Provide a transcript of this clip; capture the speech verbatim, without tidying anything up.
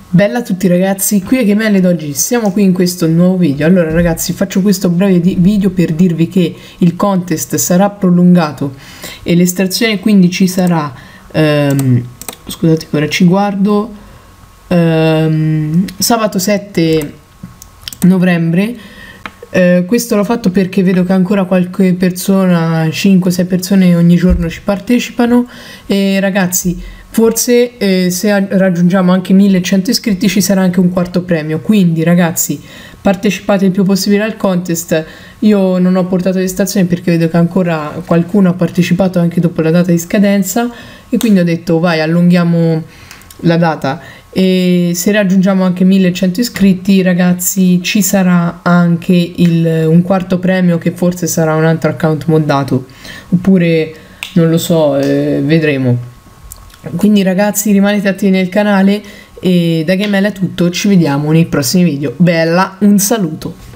Bella a tutti ragazzi, qui è Gemelle ed oggi siamo qui in questo nuovo video. Allora ragazzi, faccio questo breve video per dirvi che il contest sarà prolungato e l'estrazione quindi ci sarà, ehm, scusate ora ci guardo, ehm, sabato sette novembre. Eh, questo l'ho fatto perché vedo che ancora qualche persona, cinque sei persone ogni giorno ci partecipano e ragazzi forse eh, se raggiungiamo anche millecento iscritti ci sarà anche un quarto premio, quindi ragazzi partecipate il più possibile al contest. Io non ho portato le stazioni perché vedo che ancora qualcuno ha partecipato anche dopo la data di scadenza e quindi ho detto vai, allunghiamo la data. E se raggiungiamo anche millecento iscritti ragazzi ci sarà anche il, un quarto premio che forse sarà un altro account moddato oppure non lo so, eh, vedremo. Quindi ragazzi rimanete attivi nel canale e da Gemelle è tutto, ci vediamo nei prossimi video. Bella, un saluto.